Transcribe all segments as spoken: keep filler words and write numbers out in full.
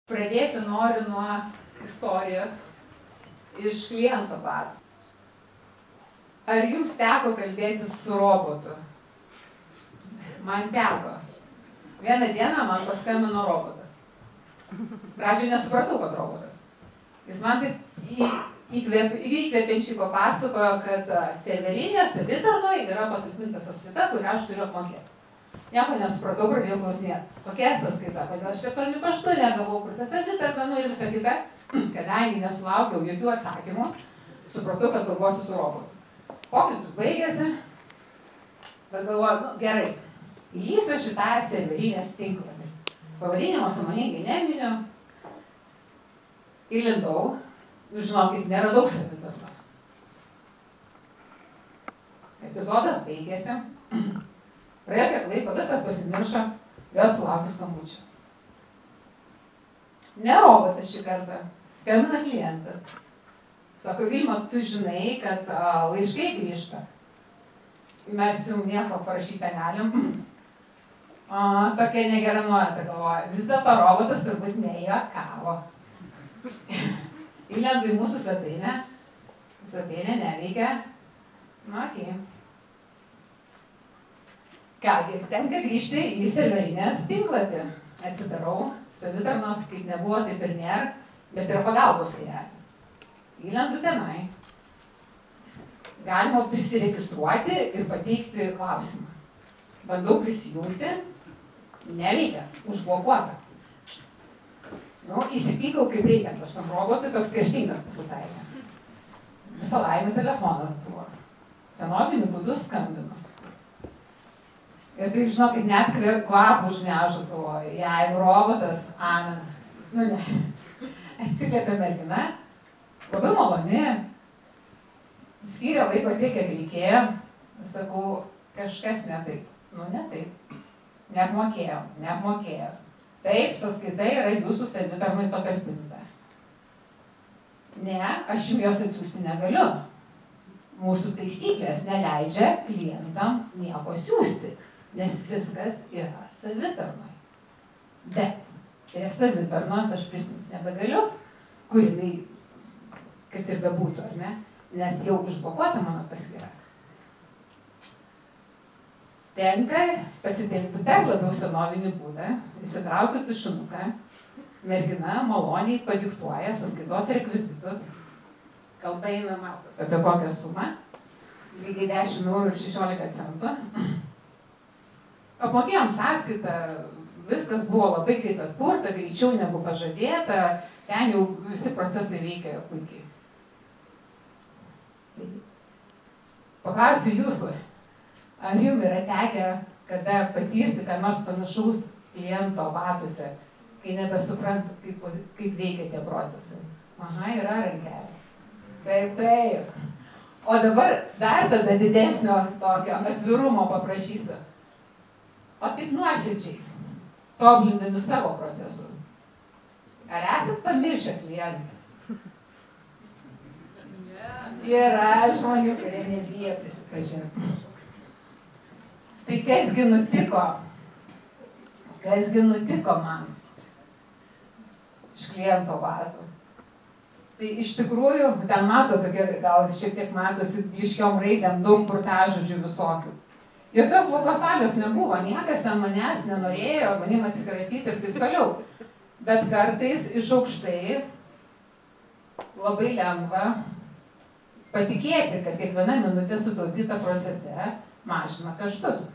Pradėti noriu nuo istorijos iš kliento batų. Ar jums teko kalbėti su robotu? Man teko. Vieną dieną man paskambino robotas. Pradžioje nesupratau, kad robotas. Jis man taip įkvėp, įkvėpiančiai papasakojo, kad serverinė savitarnoje yra patalpinta sąskaita, kurią aš turiu apmokėti. Nieko nesupratau, pradėjau klausinėti. Kokia sąskaita, kodėl aš elektroniniu paštu negavau, kur ta savitarna, nu ir visą kitą. Kadangi nesulaukiau jokių atsakymų, supratau, kad kalbuosiu su robotu. Pokalbis baigėsi, bet galvoju, nu, gerai, įlysiu šitą serverinės tinklapį. Pavadinimo sąmoningai neminiu, įlindau, žinokit, neradau savitarnos. Epizodas baigėsi, praėjo kiek laiko, viskas pasimiršo, vėl sulaukiu skambučio. Ne robotas šį kartą, skambina klientas. Sako, Vilma, tu žinai, kad a, laiškai grįžta. Mes jums nieko parašyti negalim. A, tokia negera nuojauta, galvoja. Vis dėlto robotas turbūt nejuokavo. Įlendu į mūsų svetainę. Svetainė neveikia. Nu, okei. Kągi, tenka grįžti į serverinės tinklapį. Atsidarau, savitarnos kaip nebuvo, taip ir nėra, bet yra pagalbos skyrelis. Įlendu tenai. Galima prisiregistruoti ir pateikti klausimą. Bandau prisijungti, neveikia, užblokuota. Nu, įsipykau kaip reikiant, aš tam robotui toks kerštingas pasitaikė. Visa laimė telefonas buvo. Senoviniu būdu skambinu. Ir taip, žinokit, net kvapų užgniaužus galvoju, jeigu robotas, amen. Nu, ne. Atsiliepė mergina, labai maloni, skyrė laiko tiek, kiek reikėjo. Sakau, kažkas ne taip. Nu, ne taip. Neapmokėjau, neapmokėjau. Taip, sąskaita yra jūsų savitarnoj patalpinta. Ne, aš jums jos atsiųsti negaliu. Mūsų taisyklės neleidžia klientam nieko siųsti. Nes viskas yra savitarnoj. Bet prie savitarnos aš prisijungti nebegaliu, kur jinai, kad ir bebūtų, ar ne? Nes jau užblokuota mano paskyra. Tenka pasitelkti dar labiau senovinį būdą, įsitraukiu tušinuką, mergina maloniai padiktuoja sąskaitos rekvizitus, kalba eina, matot, apie kokią sumą, lygiai dešimt eurų ir šešiolika centų. Apmokėjom sąskaitą, viskas buvo labai greit atkurta, greičiau negu pažadėta, ten jau visi procesai veikia puikiai. Paklausiu jūsų, ar jums yra tekę kada patirti, ką nors panašaus kliento batuose, kai nebesuprantat, kaip, kaip veikia tie procesai? Aha, yra rankelė. Taip, taip. O dabar dar tada didesnio tokio atvirumo paprašysiu. O taip nuoširdžiai, tobulindami savo procesus. Ar esat pamiršę klientą? Yra žmonių, kurie nebijo prisipažinti. Tai kasgi nutiko? Kasgi nutiko man iš kliento batų? Tai iš tikrųjų, ten mato tokia, gal šiek tiek matosi blyškiom raidėm, daug burtažodžių visokių. Jokios blogos valios nebuvo, niekas ten manęs nenorėjo, manim atsikratyti ir taip toliau. Bet kartais iš aukštai labai lengva patikėti, kad kiekviena minutė sutaupyta procese mažina kaštus.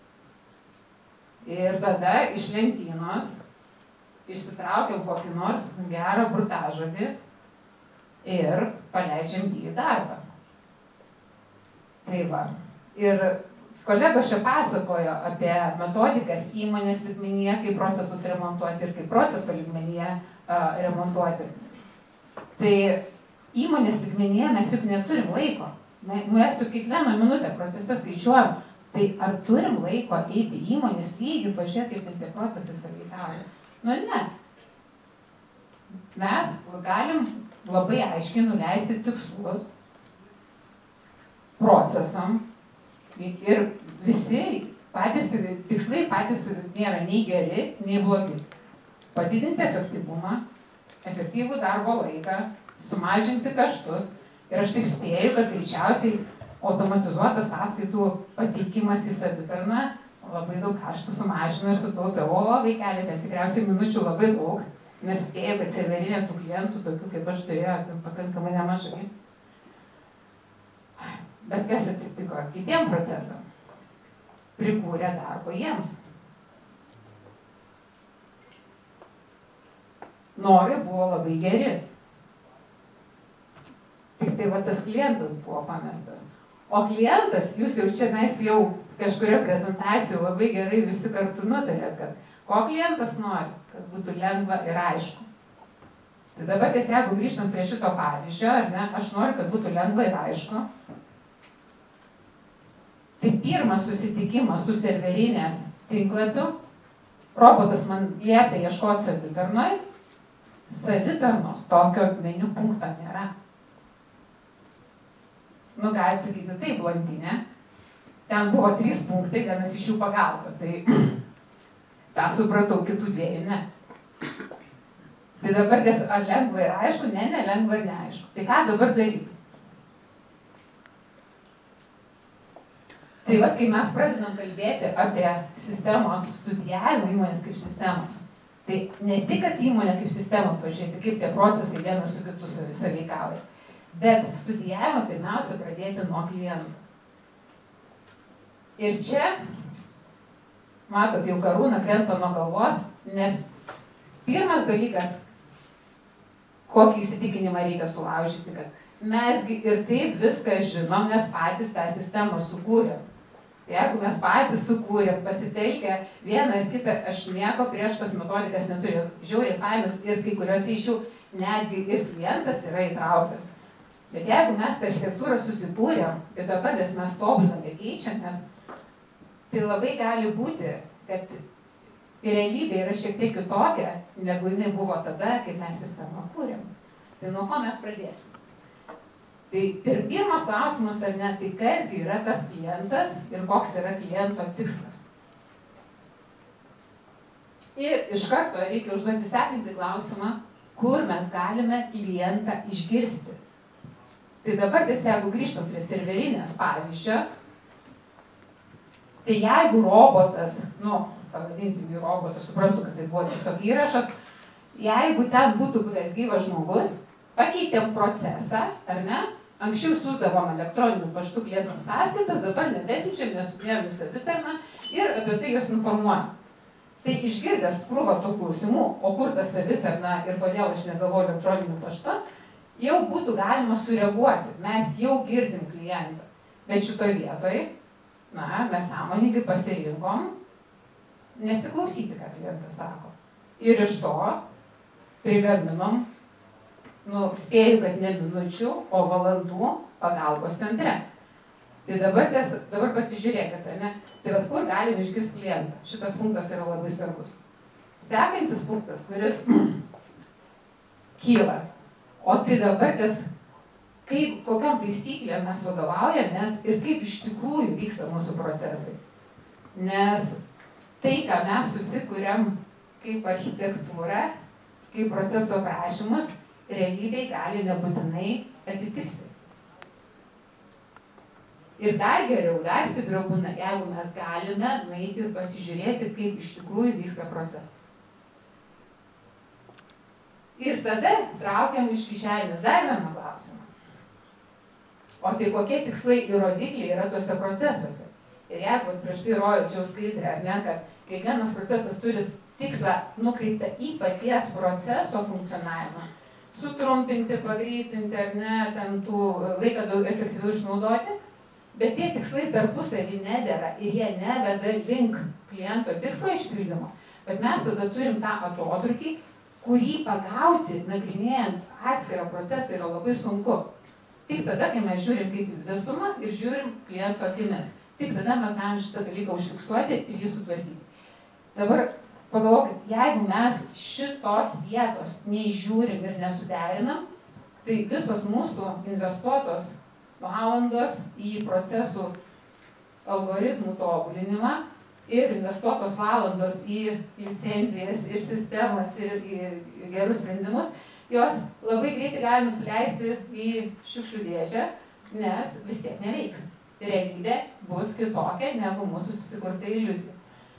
Ir tada iš lentynos išsitraukiam kokį nors gerą burtažodį ir paleidžiam jį į darbą. Tai va. Ir kolegos čia pasakojo apie metodikas įmonės lygmenyje, kaip procesus remontuoti ir kaip proceso lygmenyje uh, remontuoti. Tai įmonės lygmenyje mes juk neturim laiko. Mes juk kiekvieną minutę procese skaičiuojam. Tai ar turim laiko eiti į įmonės lygį, pažiūrėti, kaip tie procesai sąveikauja? Nu ne. Mes galim labai aiškiai nuleisti tikslus procesam. Ir visi patys tikslai patys nėra nei geri, nei blogi. padidinti efektyvumą, efektyvų darbo laiką, sumažinti kaštus. Ir aš taip spėju, kad greičiausiai automatizuotas sąskaitų pateikimas į savitarną labai daug kaštų sumažino ir sutaupė. O, vaikeli, ten tikriausiai minučių labai daug, nes spėju, kad serverinė tų klientų, tokių kaip aš turėjau, pakankamai nemažai. Bet kas atsitiko kitiem procesam? Prikūrė darbo jiems. Norai buvo labai geri. Tik tai va tas klientas buvo pamestas. O klientas, jūs jau čia mes jau kažkurio prezentacijų labai gerai visi kartu nutarėt, kad ko klientas nori, kad būtų lengva ir aišku. Tai dabar tiesiog, jeigu grįžtant prie šito pavyzdžio, ar ne, aš noriu, kad būtų lengva ir aišku. Tai pirmas susitikimas su serverinės tinklapiu, robotas man liepia ieškoti savitarnoj, savitarnos tokio meniu punkto nėra. Nu, gali sakyti, taip, blondinė. Ten buvo trys punktai, vienas iš jų pagalba. Tai tą supratau, kitų dviejų ne. Tai dabar ties, ar lengva ir aišku, ne, ne, lengva ir neaišku. Tai ką dabar daryti? Tai vat, kai mes pradedam kalbėti apie sistemos studijavimą, įmonės kaip sistemos, tai ne tik, kad įmonė kaip sistema pažiūrėti, kaip tie procesai vienas su kitu sąveikauja, bet studijavimą pirmiausia pradėti nuo klientų. Ir čia, matot, jau karūna krenta nuo galvos, nes pirmas dalykas, kokį įsitikinimą reikia sulaužyti, kad mesgi ir taip viską žinom, nes patys tą sistemą sukūrėm. Jeigu mes patys sukūrėm, pasitelkę vieną ar kitą, aš nieko prieš tas metodikas neturiu, žiauriai fainos ir kai kurios iš jų netgi ir klientas yra įtrauktas. Bet jeigu mes tą architektūrą susikūrėm ir dabar mes tobulinam ir keičiamės, tai labai gali būti, kad realybė yra šiek tiek kitokia, negu jinai buvo tada, kai mes sistemą kūrėm. Tai nuo ko mes pradėsim? Tai pirmas klausimas, ar ne, tai kasgi yra tas klientas ir koks yra kliento tikslas. Ir iš karto reikia užduoti sekantį klausimą, kur mes galime klientą išgirsti. Tai dabar tiesiog, jeigu grįžtam prie serverinės pavyzdžio, tai jeigu robotas, nu, pavadinsim jį robotą, suprantu, kad tai buvo tiesiog įrašas, jeigu ten būtų buvęs gyvas žmogus, pakeitėm procesą, ar ne, anksčiau siųsdavom elektroniniu paštu klientams sąskaitas, dabar nebesiunčiam, nes sudėjom į savitarną ir apie tai juos informuojam. Tai išgirdęs krūvą tų klausimų, o kur ta savitarna ir kodėl aš negavau elektroniniu paštu, jau būtų galima sureaguoti. Mes jau girdim klientą. Bet šitoj vietoj, na, mes sąmoningai pasirinkom nesiklausyti, ką klientas sako. Ir iš to prigaminom, nu, spėju, kad ne minučių, o valandų pagalbos centre. Tai dabar, ties, dabar pasižiūrėkite, ne? Tai vat kur galim išgirsti klientą? Šitas punktas yra labai svarbus. Sekantis punktas, kuris kyla. O tai dabar ties, kaip, kokiam taisyklėm mes vadovaujamės ir kaip iš tikrųjų vyksta mūsų procesai. Nes tai, ką mes susikuriam kaip architektūrą, kaip proceso prašymus, realybėj gali nebūtinai atitikti. Ir dar geriau, dar stipriau būna, jeigu mes galime nueiti ir pasižiūrėti, kaip iš tikrųjų vyksta procesas. Ir tada traukiam iš kišenės dar vieną klausimą. O tai kokie tikslai ir rodikliai yra tuose procesuose? Ir jeigu prieš tai rodžiau skaidrę, ar ne, kad kiekvienas procesas turi tikslą nukreiptą į paties proceso funkcionavimą, sutrumpinti, pagreitinti, ar ne, ten tų laiką daug efektyviau išnaudoti, bet tie tikslai tarpusavy nedera ir jie neveda link kliento tikslo išpildymo. Bet mes tada turim tą atotrūkį, kurį pagauti, nagrinėjant atskirą procesą, yra labai sunku. Tik tada, kai mes žiūrim kaip visumą ir žiūrim kliento akimis. Tik tada mes galim šitą dalyką užfiksuoti ir jį sutvarkyti. Dabar pagalvokit, jeigu mes šitos vietos neižiūrim ir nesuderinam, tai visos mūsų investuotos valandos į procesų algoritmų tobulinimą ir investuotos valandos į licenzijas ir sistemas ir į gerus sprendimus, jos labai greitai gali nusileisti į šiukšlių dėžę, nes vis tiek neveiks. Realybė bus kitokia negu mūsų susikurta iliuzija.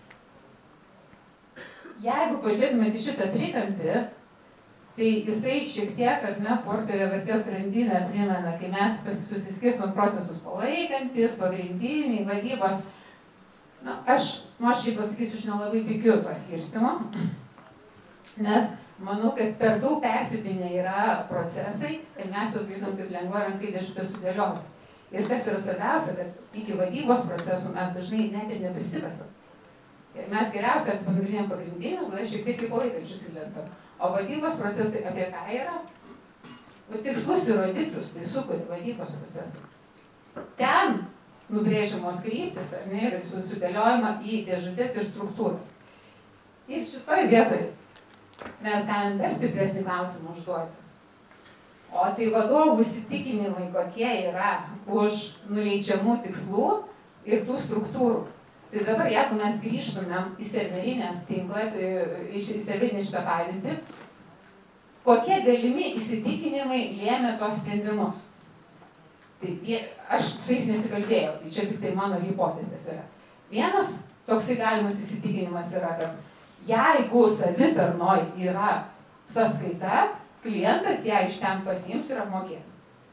Jeigu pažiūrėtumėte į šitą trikampį, tai jisai šiek tiek, ar ne, Porterio vertės grandinę primena, kai mes susiskirstom procesus palaikantis, pagrindiniai, vadybos. Na, aš, nuoširdžiai pasakysiu, aš nelabai tikiu to skirstimo, nes manau, kad per daug persipinę yra procesai, kad mes juos galėtum taip lengva rankai dėžutę sudėlioti. Ir kas yra svarbiausia, kad iki vadybos procesų mes dažnai net ir neprisikasam. Mes geriausiai atpanagrinėjom pagrindinius, gal šiek tiek į palaikančius įlentam. O vadybos procesai apie ką yra? Tikslus ir rodiklius, tai sukuria vadybos procesai. Ten nubrėžiamos kryptis, ar ne, ir susidėliojama į dėžutės ir struktūras. Ir šitoj vietoj mes galim dar stipresnį klausimą užduoti. O tai vadovų įsitikinimai, kokie yra už nuleidžiamų tikslų ir tų struktūrų. Tai dabar, jeigu mes grįžtumėm į serverinės tinklą, į serverinį šitą pavyzdį, kokie galimi įsitikinimai lėmė tos sprendimus. Tai aš su jais nesikalbėjau, tai čia tik tai mano hipotezės yra. Vienas toksai galimas įsitikinimas yra, kad jeigu savitarnoj yra sąskaita, klientas ją iš ten pasiims ir apmokės.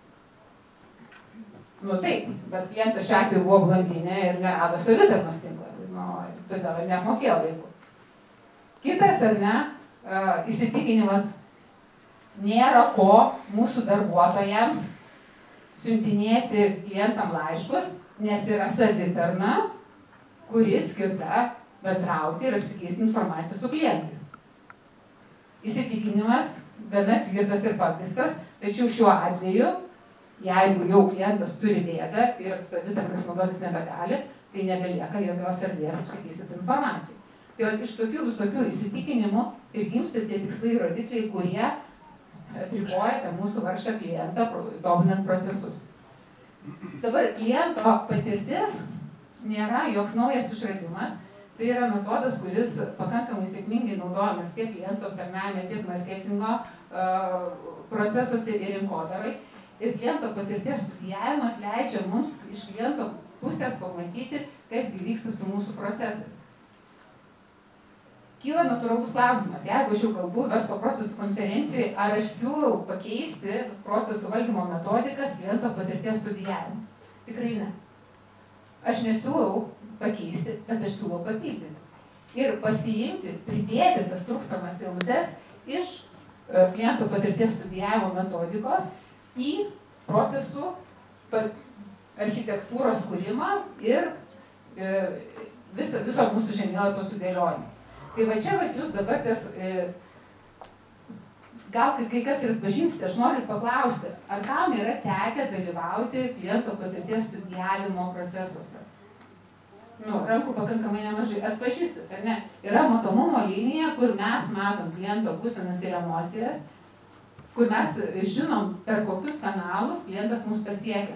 Nu taip, bet klientas šiuo atveju buvo blandinė ir nerado savitarnos tinklą, nu, todėl neapmokėjo laiku. Kitas, ar ne, įsitikinimas, nėra ko mūsų darbuotojams siuntinėti klientam laiškus, nes yra savitarna, kuri skirta bendrauti ir apsikeisti informaciją su klientais. Įsitikinimas gana tvirtas ir pagrįstas, tačiau šiuo atveju, jeigu jau klientas turi bėdą ir savitarnos naudotis nebegali, tai nebelieka jokios erdvės apsikeisti informaciją. Tai vat, iš tokių visokių įsitikinimų ir gimsta tie tikslai ir rodikliai, kurie atriboja tą mūsų vargšą klientą, tobulinant procesus. Dabar kliento patirtis nėra joks naujas išradimas, tai yra metodas, kuris pakankamai sėkmingai naudojamas tiek kliento aptarnavime, tiek marketingo uh, procesuose ir rinkodarai. Ir kliento patirties studijavimas leidžia mums iš kliento pusės pamatyti, kas vyksta su mūsų procesais. Kyla natūralus klausimas, jeigu aš jau kalbu verslo procesų konferencijai, ar aš siūlau pakeisti procesų valdymo metodikas kliento patirties studijavimą? Tikrai ne. Aš nesiūlau pakeisti, bet aš siūlau papildyti. Ir pasiimti, pridėti tas trūkstamas eilutes iš kliento patirties studijavimo metodikos į procesų architektūros kūrimą ir viso, viso mūsų žemėlapio sudėliojimą. Tai va čia va jūs dabar tas, gal kai kas ir atpažinsite, aš noriu paklausti, ar kam yra tekę dalyvauti kliento patirties studijavimo procesuose? Nu, rankų pakankamai nemažai. Atpažįstate, ar ne? Yra matomumo linija, kur mes matom kliento būsenas ir emocijas, kur mes žinom, per kokius kanalus klientas mus pasiekia.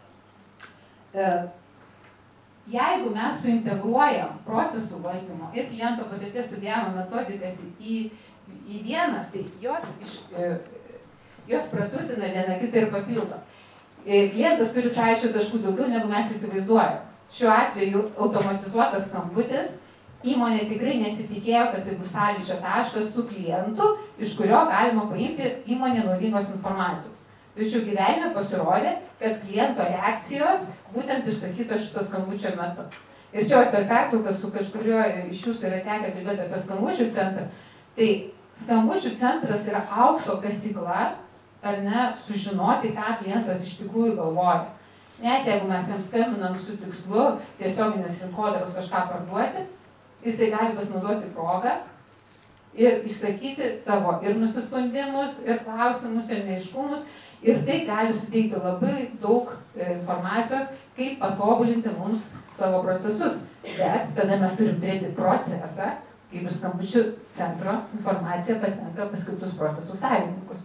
Jeigu mes suintegruojam procesų valdymo ir kliento patirties studijavimo metodikas į, į vieną, tai jos, iš, jos praturtina vieną kitą ir papildo. Klientas turi sąlyčio taškų daugiau, negu mes įsivaizduojam. Šiuo atveju automatizuotas skambutis, įmonė tikrai nesitikėjo, kad tai bus sąlyčio taškas su klientu, iš kurio galima paimti įmonė naudingos informacijos. Tačiau gyvenime pasirodė, kad kliento reakcijos būtent išsakyto šito skambučio metu. Ir čia per pertrauką su kažkurio iš jūsų yra tekę kalbėti apie skambučių centrą. Tai skambučių centras yra aukso kasykla, ar ne, sužinoti, ką klientas iš tikrųjų galvoja. Net jeigu mes jam skambinam su tikslu tiesioginės rinkodaros kažką parduoti, jisai gali pasinaudoti progą ir išsakyti savo ir nusiskundimus, ir klausimus, ir neiškumus. Ir tai gali suteikti labai daug informacijos, kaip patobulinti mums savo procesus. Bet tada mes turim turėti procesą, kaip ir skambučių centro informacija patenka pas kitus procesų savininkus.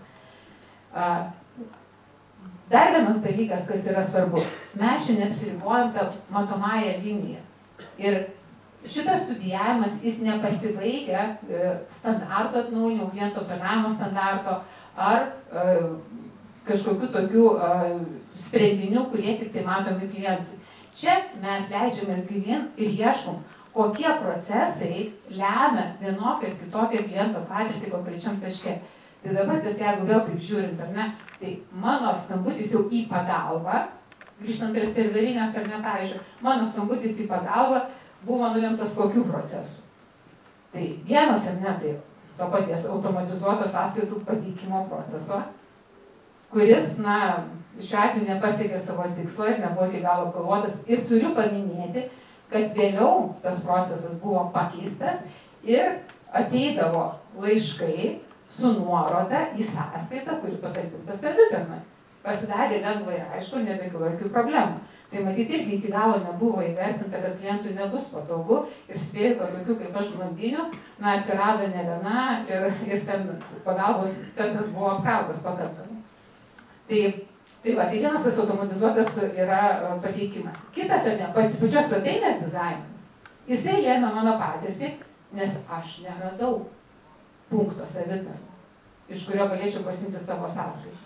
Dar vienas dalykas, kas yra svarbu. Mes šiandien apsiribojam tą matomąją liniją. Ir šitas studijavimas, jis nepasibaigia standarto atnaujinimo, kliento aptarnavimo standarto ar kažkokių tokių sprendinių, kurie tik tai matomi klientui. Čia mes leidžiamės gilin ir ieškom, kokie procesai lemia vienokią ir kitokią kliento patirtį konkrečiam taške. Tai dabar, tas, jeigu vėl taip žiūrint, ar ne, tai mano skambutis jau į pagalbą, grįžtant prie serverinės ar ne, pavyzdžiui, mano skambutis į pagalbą buvo nulemtas kokių procesų. Tai vienas ar ne, tai to paties automatizuoto sąskaitų pateikimo proceso, kuris, na, šiuo atveju nepasiekė savo tikslo ir nebuvo iki galo apgalvotas. Ir turiu paminėti, kad vėliau tas procesas buvo pakeistas ir ateidavo laiškai su nuoroda į sąskaitą, kuri patalpinta savitarnai. Pasidarė lengvai ir aišku, nebekilo jokių problemų. Tai matyti irgi iki galo nebuvo įvertinta, kad klientui nebus patogu ir spėjau, kad tokių kaip aš blondinių, na, atsirado ne viena ir, ir ten pagalbos centras buvo apkrautas pakankamai. Tai, tai va, tai vienas tas automatizuotas yra pateikimas. Kitas, ar ne, pačios svetainės dizainas, jisai lėmė mano patirtį, nes aš neradau punkto savitarno, iš kurio galėčiau pasimti savo sąskaitą.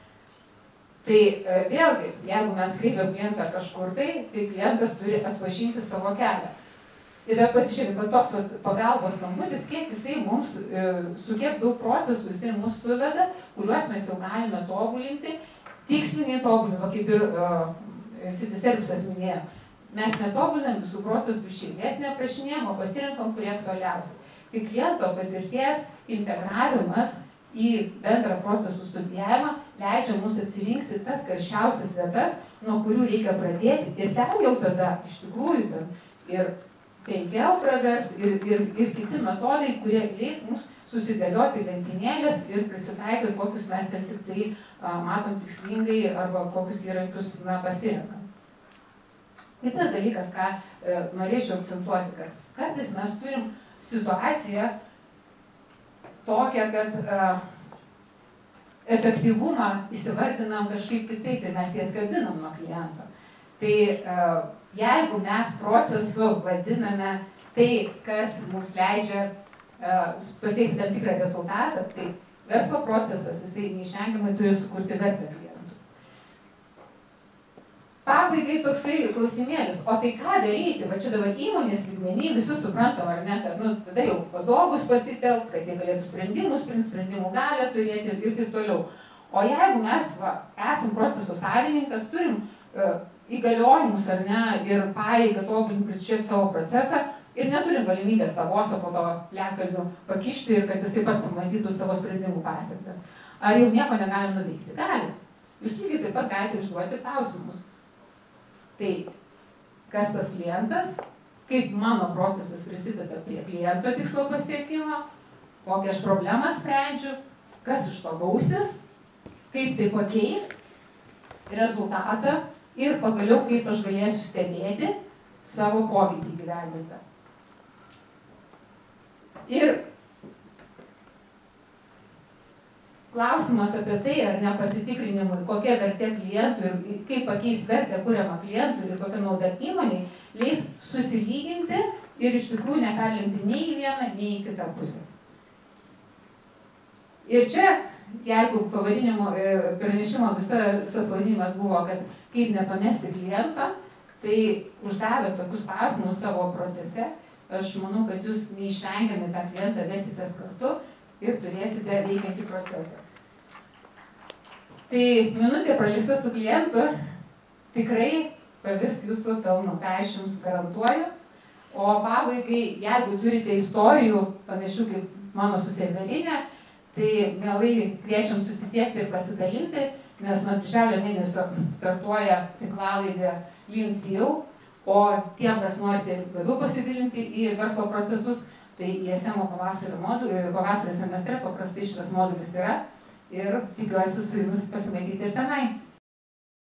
Tai vėlgi, jeigu mes kreipiam klientą kažkur tai, tai klientas turi atpažinti savo kelią. Ir dar pasižiūrėti, kad toks pagalbos skambutis, kiek jisai mums, su kiek daug procesų jisai mus suveda, kuriuos mes jau galime tobulinti, tiksliniai tobulinti, kaip ir City Services minėjo. Mes netobulinam visų procesų iš eilės, neaprašinėjom, o pasirinkom, kurie aktualiausi. Tai kliento patirties integravimas į bendrą procesų studijavimą leidžia mums atsirinkti tas karščiausias vietas, nuo kurių reikia pradėti. Ir ten jau tada, iš tikrųjų, ten ir penki L pravers, ir, ir, ir kiti metodai, kurie leis mums susidėlioti lentynėlės ir prisitaikyti, kokius mes ten tik tai a, matom tikslingai arba kokius įrankius na, pasirenkam. Kitas dalykas, ką e, norėčiau akcentuoti, kad kartais mes turim situaciją tokią, kad e, efektyvumą įsivardinam kažkaip kitaip ir mes jį atkabinam nuo kliento. Tai e, jeigu mes procesu vadiname tai, kas mums leidžia e, pasiekti tam tikrą rezultatą, tai verslo procesas, jisai neišvengiamai turi sukurti vertę klientui. Pabaigai toksai klausimėlis, o tai ką daryti? Va čia dabar įmonės lygmenį visi suprantam, ar ne, kad nu, tada jau vadovus pasitelkt, kad jie galėtų sprendimus, sprendimų galę turėti ir taip toliau. O jeigu mes va, esam proceso savininkas, turim uh, įgaliojimus ar ne ir pareigą tobulinti, prisižiūrėti savo procesą ir neturim galimybės tą vosą po to ledkalnių pakišti ir kad jisai pats pamatytų savo sprendimų pasiekmes. Ar jau nieko negalim nuveikti? Galim. Jūs lygiai taip pat galite užduoti klausimus. Tai kas tas klientas, kaip mano procesas prisideda prie kliento tikslo pasiekimo, kokią aš problemą sprendžiu, kas iš to gausis, kaip tai pakeis rezultatą ir pagaliau kaip aš galėsiu stebėti savo poveikį įgyvendintą. Ir klausimas apie tai, ar ne pasitikrinimui, kokia vertė klientui ir kaip pakeis vertę kuriamą klientui ir kokia nauda įmoniai, leis susilyginti ir iš tikrųjų neperlenkti nei į vieną, nei į kitą pusę. Ir čia, jeigu pavadinimo, pranešimo visa, visas pavadinimas buvo, kad kaip nepamesti klientą, tai uždavę tokius klausimus savo procese, aš manau, kad jūs neišvengiamai tą klientą vesitės kartu ir turėsite veikiantį procesą. Tai minutė praleista su klientu tikrai pavirs jūsų pelnu, ką aš jums garantuoju. O pabaigai, jeigu turite istorijų panašių kaip mano su serverinė, tai mielai kviečiam susisiekti ir pasidalinti, nes nuo birželio mėnesio startuoja tinklalaidė Lean C E O, o tiem, kas norite labiau pasigilinti į verslo procesus, tai I S M pavasario, pavasario semestre paprastai šitas modulis yra ir tikiuosi su jumis pasimatyti ir tenai.